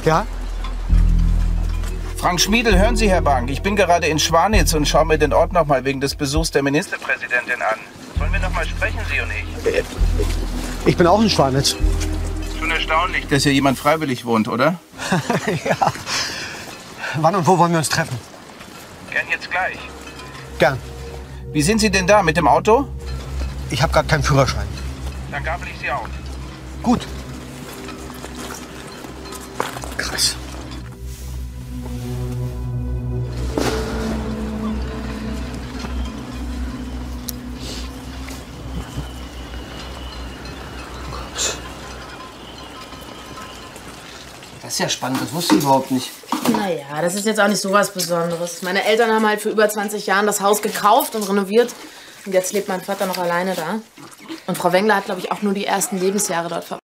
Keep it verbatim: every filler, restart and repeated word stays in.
Ja? Frank Schmiedl, hören Sie, Herr Bank. Ich bin gerade in Schwanitz und schaue mir den Ort noch mal wegen des Besuchs der Ministerpräsidentin an. Sollen wir noch mal sprechen, Sie und ich? Ich bin auch in Schwanitz. Schon erstaunlich, dass hier jemand freiwillig wohnt, oder? Ja. Wann und wo wollen wir uns treffen? Gern jetzt gleich. Gern. Wie sind Sie denn da, mit dem Auto? Ich habe gerade keinen Führerschein. Dann gabel ich Sie auf. Gut. Krass. Das ist ja spannend, das wusste ich überhaupt nicht. Naja, das ist jetzt auch nicht so was Besonderes. Meine Eltern haben halt für über zwanzig Jahren das Haus gekauft und renoviert. Und jetzt lebt mein Vater noch alleine da. Und Frau Wengler hat, glaube ich, auch nur die ersten Lebensjahre dort verbracht.